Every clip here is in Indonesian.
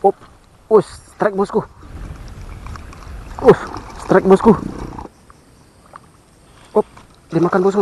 Up. Strike bosku. Strike bosku. Dimakan bosku.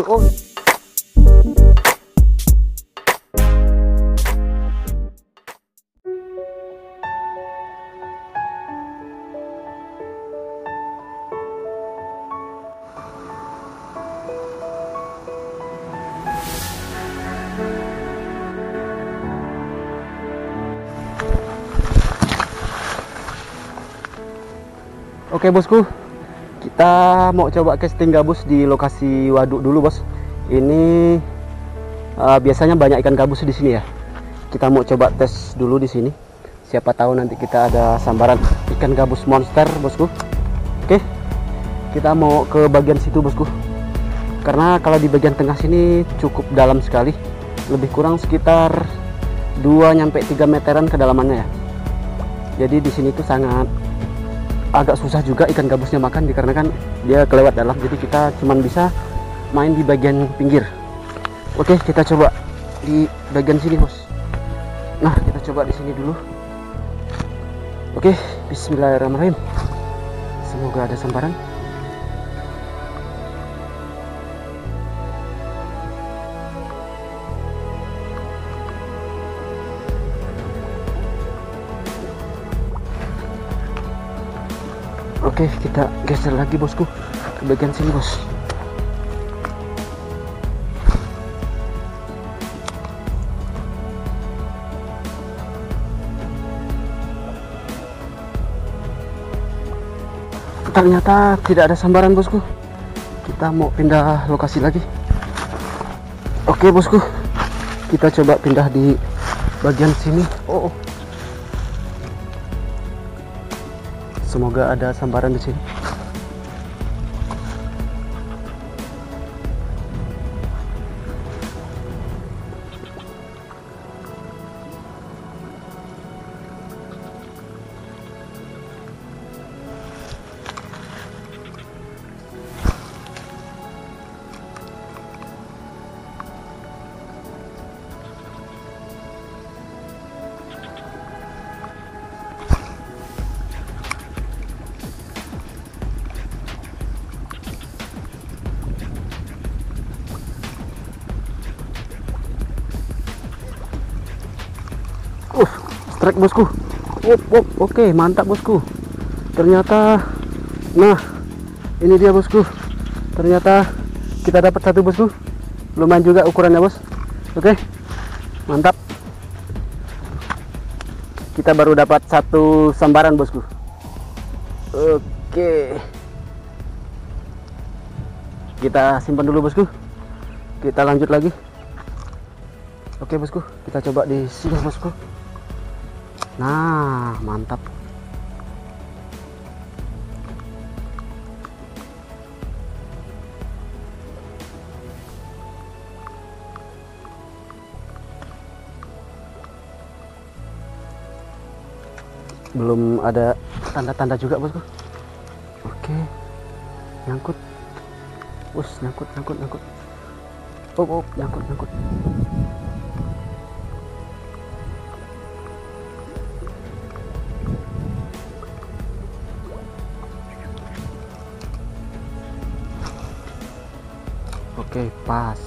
Oke bosku, kita mau coba casting gabus di lokasi waduk dulu bos. Ini biasanya banyak ikan gabus di sini ya. Kita mau coba tes dulu di sini. Siapa tahu nanti kita ada sambaran ikan gabus monster bosku. Oke, kita mau ke bagian situ bosku. Karena kalau di bagian tengah sini cukup dalam sekali, lebih kurang sekitar 2-3 meteran kedalamannya ya. Jadi di sini tuh sangat agak susah juga ikan gabusnya makan dikarenakan dia kelewat dalam, jadi kita cuman bisa main di bagian pinggir. Oke, kita coba di bagian sini bos. Nah, kita coba di sini dulu. Oke, bismillahirrahmanirrahim. Semoga ada sambaran. Oke, kita geser lagi bosku ke bagian sini bos. Ternyata tidak ada sambaran bosku. Kita mau pindah lokasi lagi. Oke bosku, kita coba pindah di bagian sini. Semoga ada sambaran di sini. Strike bosku. Oke, mantap bosku. Ternyata, nah ini dia bosku. Ternyata kita dapat satu bosku. Lumayan juga ukurannya bos. Oke, mantap. Kita baru dapat satu sambaran bosku. Oke, kita simpan dulu bosku. Kita lanjut lagi. Oke bosku, kita coba di sini bosku. Nah, mantap. Belum ada tanda-tanda juga bosku. Oke, nyangkut. Nyangkut. Nyangkut. Oke, pas.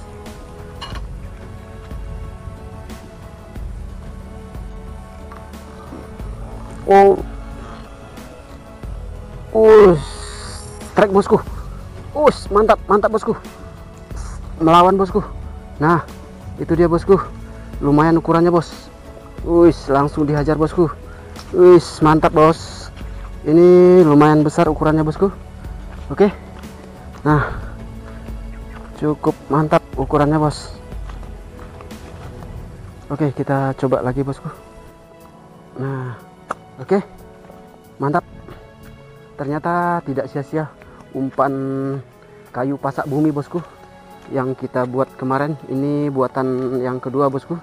Strike bosku. Mantap bosku. Melawan bosku. Nah, itu dia bosku. Lumayan ukurannya bos. Langsung dihajar bosku. Mantap bos. Ini lumayan besar ukurannya bosku. Oke. Nah, cukup mantap ukurannya bos. Oke, kita coba lagi bosku. Nah, oke, mantap. Ternyata tidak sia-sia umpan kayu pasak bumi bosku yang kita buat kemarin. Ini buatan yang kedua bosku.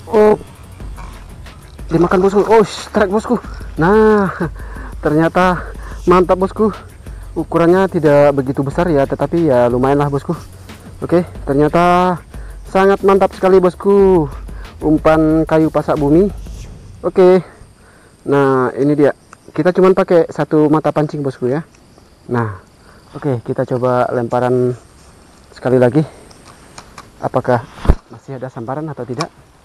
Oh, dimakan bosku. Oh, strike bosku. Nah, ternyata mantap bosku. Ukurannya tidak begitu besar ya, tetapi ya lumayan lah bosku. Oke, ternyata sangat mantap sekali bosku, umpan kayu pasak bumi. Oke, nah ini dia, kita cuman pakai satu mata pancing bosku ya. Nah, oke, kita coba lemparan sekali lagi, apakah masih ada sambaran atau tidak.